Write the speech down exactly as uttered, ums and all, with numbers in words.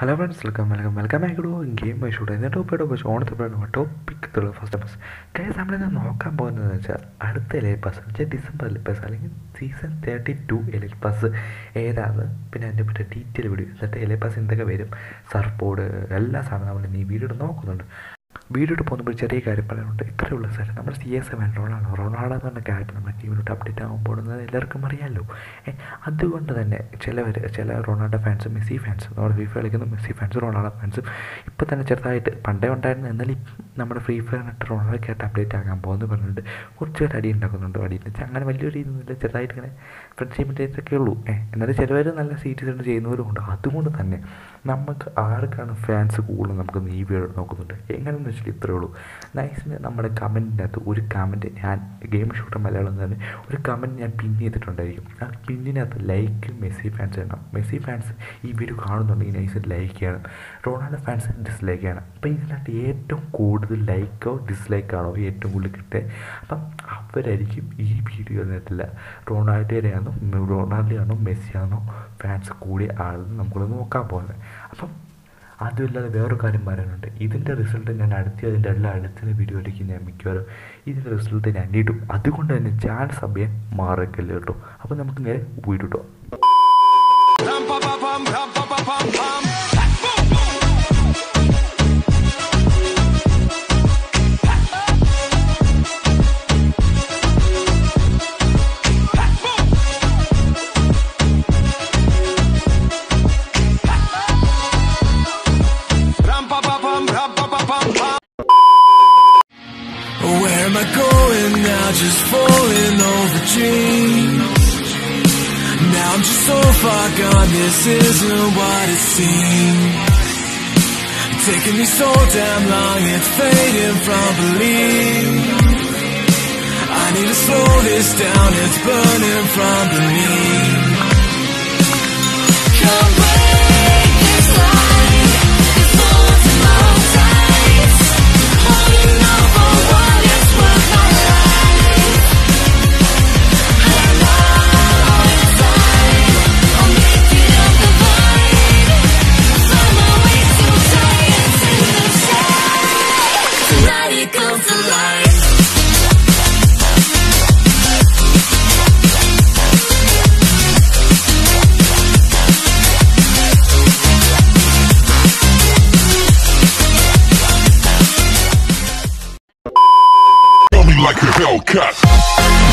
Hello friends, welcome, welcome, welcome back to Game by Shoot. And the topic of the topic the first episode. Guys, I'm going to talk about the elitw December elitw season thirty-two elitw ഏതാണ് പിന്നെ അതിനെ പറ്റി detail video എന്നിട്ട് elitw എന്തൊക്കെ വരും സർപ്പോർട്ട് എല്ലാ സാധനങ്ങളും ഈ വീഡിയോ നോക്കുന്നുണ്ട്. വീഡിയോട്ട് പോകുമ്പോൾ ചെറിയ കാര്യം പറയാനുണ്ട്. ഇത്രയുള്ള സ്ഥലം നമ്മുടെ C S seven Ronaldo Ronaldo എന്ന് പറഞ്ഞ ക്യാരക്ടർ നമ്മുടെ ടീമിലോട്ട് അപ്ഡേറ്റ് ആകാൻ പോകുന്നത് എല്ലാവർക്കും അറിയാമല്ലോ. അതുകൊണ്ട് തന്നെ ചിലവർ ചില റൊണാൾഡോ ഫാൻസും മെസ്സി ഫാൻസും നമ്മുടെ ഫ്രീ ഫയർ കളിക്കുന്ന മെസ്സി ഫാൻസും റൊണാൾഡോ ഫാൻസും ഇപ്പോൾ തന്നെ ചെറുതായിട്ട് പണ്ടേ ഉണ്ടായിരുന്നു, എന്നാലും നമ്മുടെ ഫ്രീ ഫയറിനായിട്ട് റൊണാൾഡോക്കായിട്ട് അപ്ഡേറ്റ് ആകാൻ പോകുന്നത് പറഞ്ഞിട്ട് കുറച്ചുപേർ അടി ഉണ്ടാക്കുന്നുണ്ട്. അടി എന്ന് വെച്ചാൽ അങ്ങനെ വലിയൊരു രീതിയൊന്നുമില്ല, ചെറുതായിട്ട് ഇങ്ങനെ ഫ്രണ്ട്ഷിപ്പിൻ്റെയൊക്കെ ഉള്ളൂ. എന്നാലും ചിലവർ നല്ല സീരിയസ് ആയിട്ട് ചെയ്യുന്നവരും ഉണ്ട്. അതുകൊണ്ട് തന്നെ നമുക്ക് ആർക്കാണ് ഫാൻസ് കൂടുതൽ നമുക്ക് ഈ വീഡിയോ നോക്കുന്നുണ്ട് എങ്ങനെയെന്ന് വെച്ചാൽ ഇത്രയേ ഉള്ളൂ. നൈസിന് നമ്മുടെ കമൻറ്റിനകത്ത് ഒരു കമൻറ്റ് ഞാൻ ഗെയിം ഷൂട്ടർ മലയാളം തന്നെ ഒരു കമൻറ്റ് ഞാൻ പിൻ ചെയ്തിട്ടുണ്ടായിരിക്കും. ആ പിന്നിനകത്ത് ലൈക്ക് മെസ്സി ഫാൻസ് ചെയ്യണം. മെസ്സി ഫാൻസ് ഈ വീഡിയോ കാണുന്നുണ്ടെങ്കിൽ നൈസിന് ലൈക്ക് ചെയ്യണം, റൊണാൾഡോ ഫാൻസ് ഡിസ്ലൈക്ക് ചെയ്യണം. അപ്പം ഇതിനകത്ത് ഏറ്റവും കൂടുതൽ ലൈക്കോ ഡിസ്ലൈക്കാണോ ഏറ്റവും കൂടുതൽ കിട്ടുക, അപ്പം അവരായിരിക്കും ഈ വീഡിയോ എന്നിട്ടില്ല റൊണാൾഡോയാണോ റൊണാൾഡോയാണോ മെസ്സിയാണോ ഫാൻസ് കൂടിയ ആളെന്ന് നമുക്കൊന്ന് നോക്കാൻ പോകുന്നത്. അപ്പം അതുമില്ലാതെ വേറൊരു കാര്യം പറയാനുണ്ട്. ഇതിൻ്റെ റിസൾട്ട് ഞാൻ അടുത്ത അതിൻ്റെ എല്ലാ അടുത്ത വീഡിയോ ആയിരിക്കും ഞാൻ മിക്കവാറും ഇതിൻ്റെ റിസൾട്ട് ഞാൻ ഇടും. അതുകൊണ്ട് തന്നെ ചാൻസ് സമയം മാറക്കല്ലേ കേട്ടോ. അപ്പം നമുക്ക് നേരെ വീഡിയോ കിട്ടും. Where am I going now? Just falling over dreams. Now I'm just so far gone, this isn't what it seems. Taking me so damn long, it's fading from belief. I need to slow this down, it's burning from beneath. Come break this line, this holds in my tight. Holding on for what it's worth my life. I'm not inside, I'll make it up the vine. Find my way to science in the sky. Tonight it comes to life. Like a Hellcat.